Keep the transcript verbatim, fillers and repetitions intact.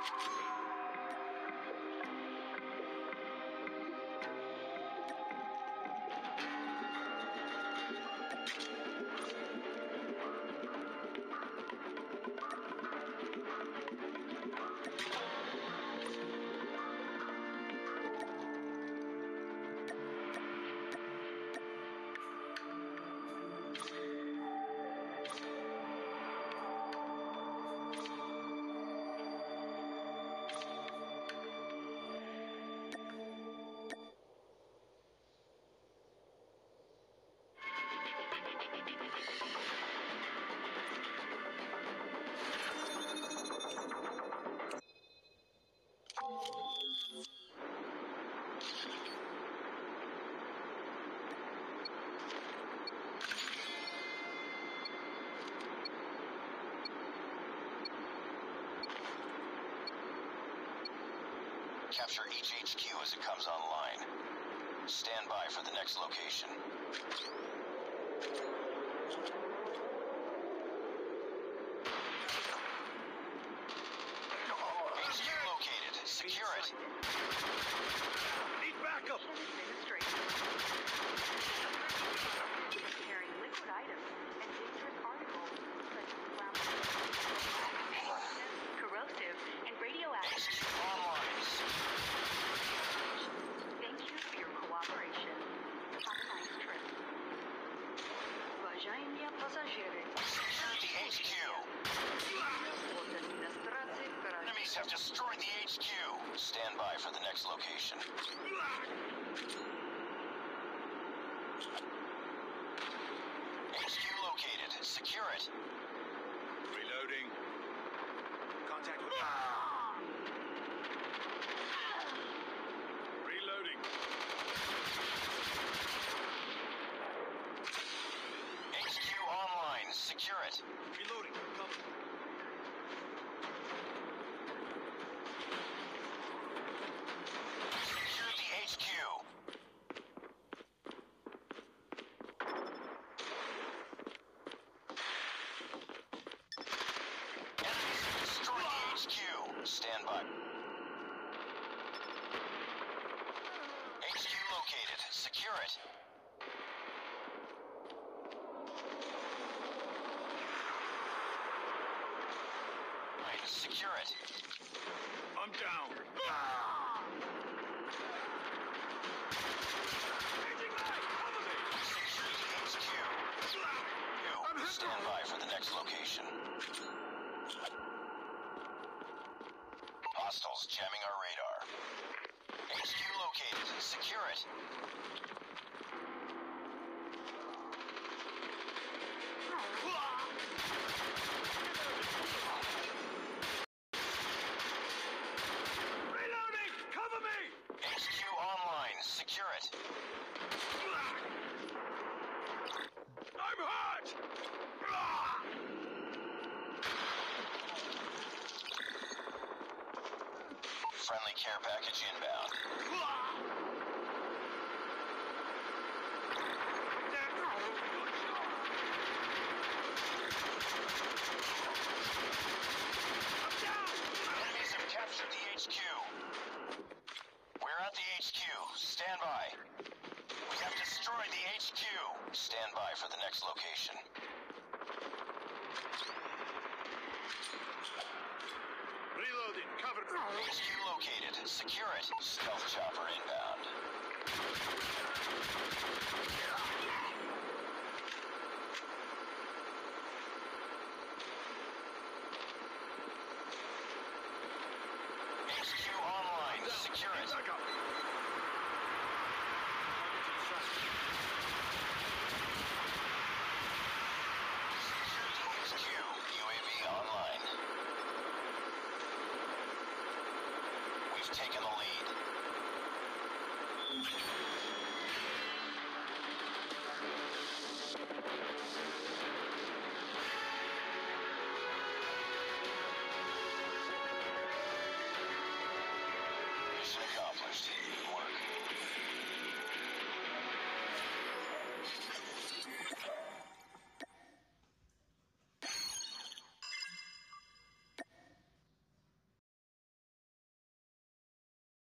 Capture each H Q as it comes online. Stand by for the next location. H Q located. Secure it. Need backup! Carrying liquid items and dangerous articles such as flammable, corrosive, and radioactive. H Q online. Thank you for your cooperation. Have a nice trip. Уважаемые пассажиры. Secure the H Q. Enemies have destroyed the H Q. Stand by for the next location. H Q located. Secure it. Reloading. Contact with... Reloading. H Q online. Secure it. Reloading. Cover. Secure the H Q. Enemies have destroyed the H Q. Stand by. H Q located. Secure it. Right, secure it. I'm down. Changing mag! Cover me! Secure the H Q. I'm hit. Stand by for the next location. Hostiles jamming our radar. H Q located. Secure it. Reloading! Cover me! H Q online. Secure it. I'm hurt! Friendly care package inbound. Enemies have captured the H Q. We're at the H Q. Stand by. We have destroyed the H Q. Stand by for the next location. Reloading. Cover. H Q located. Secure it. Stealth chopper inbound. H Q online. Secure it. Back up. Secure the H Q. U A V online. We've taken the lead. Mission accomplished.